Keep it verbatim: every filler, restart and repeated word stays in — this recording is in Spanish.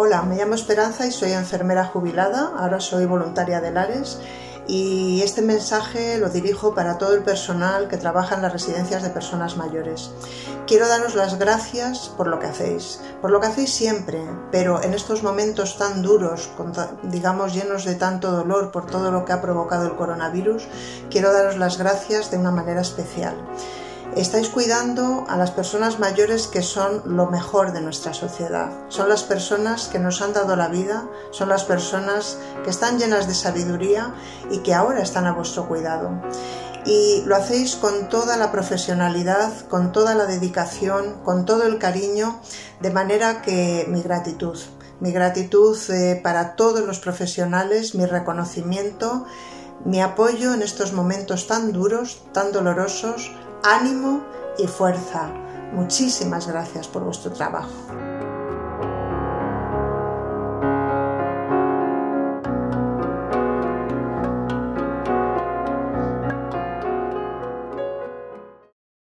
Hola, me llamo Esperanza y soy enfermera jubilada, ahora soy voluntaria del ARES y este mensaje lo dirijo para todo el personal que trabaja en las residencias de personas mayores. Quiero daros las gracias por lo que hacéis, por lo que hacéis siempre, pero en estos momentos tan duros, digamos llenos de tanto dolor por todo lo que ha provocado el coronavirus, quiero daros las gracias de una manera especial. Estáis cuidando a las personas mayores que son lo mejor de nuestra sociedad. Son las personas que nos han dado la vida, son las personas que están llenas de sabiduría y que ahora están a vuestro cuidado. Y lo hacéis con toda la profesionalidad, con toda la dedicación, con todo el cariño, de manera que mi gratitud, mi gratitud eh, para todos los profesionales, mi reconocimiento, mi apoyo en estos momentos tan duros, tan dolorosos. Ánimo y fuerza. Muchísimas gracias por vuestro trabajo.